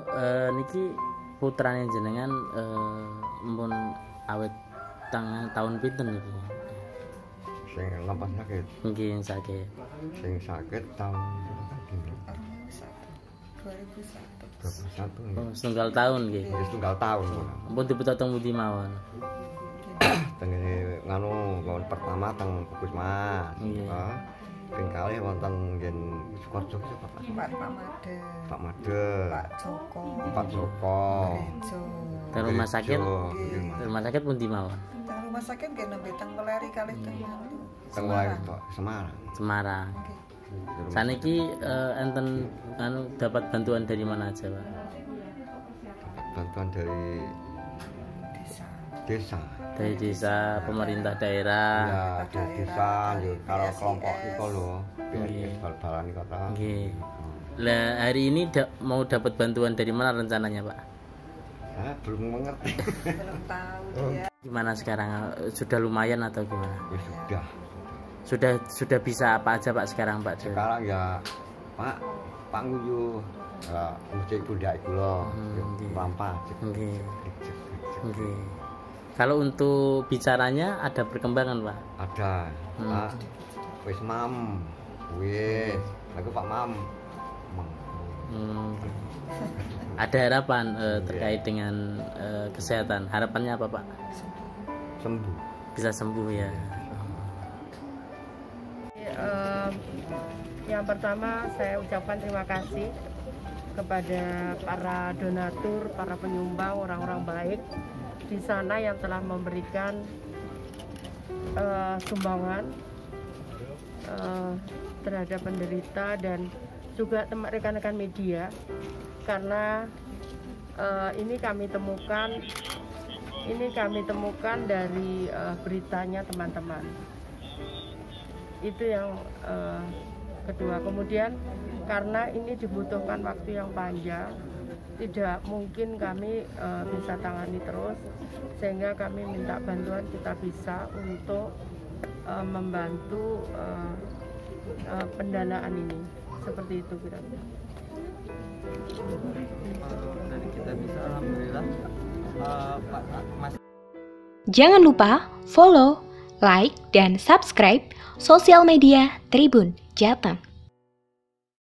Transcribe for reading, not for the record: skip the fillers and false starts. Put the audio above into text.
niki putrane jenengan mun awet tahun pinten niki? Sing lampah sakit. Nggih sakit. Sing sakit tahun 2021. Oh, setunggal tahun nggih. Wis tunggal tahun. Ampun dipun teng pundi mawon? Tengene nganu tahun pertama teng Puskesmas. Nggih. Ping kalih wonten ngen Sukoharjo Pak Made. Pak Made. Pak Joko. Pak Joko. Teng rumah sakit. Rumah sakit pundi mawon? Teng rumah sakit nggih nembe teng Weleri kalih teng Semarang. Semarang. Saniki enten dapat bantuan dari mana aja, Pak? Bantuan dari desa. Dari desa, pemerintah daerah. Ya, dari desa kalau kelompok itu loh. Nggih. Bal-balan kota. Nggih. Lah hari ini mau dapat bantuan dari mana rencananya, Pak? Belum mengerti. Belum tahu dia. Gimana sekarang? Sudah lumayan atau gimana? Ya Sudah bisa apa aja Pak sekarang, Pak? Sekarang ya Pak Nguyu mesti pundak iku lho. Rampas. Nggih. Nggih. Kalau untuk bicaranya ada perkembangan, Pak? Ada. Wis mam. Wis. Aku Pak Mam. Ada harapan terkait dengan kesehatan. Harapannya apa, Pak? Sembuh. Bisa sembuh ya. Yang pertama saya ucapkan terima kasih kepada para donatur, para penyumbang, orang-orang baik di sana yang telah memberikan sumbangan terhadap penderita dan juga rekan-rekan media, karena ini kami temukan dari beritanya teman-teman. Itu yang kedua. Kemudian karena ini dibutuhkan waktu yang panjang, tidak mungkin kami bisa tangani terus, sehingga kami minta bantuan kita bisa untuk membantu pendanaan ini, seperti itu kira-kira. Dari kita bisa alhamdulillah Mas. Jangan lupa follow, like, dan subscribe sosial media Tribun Jateng.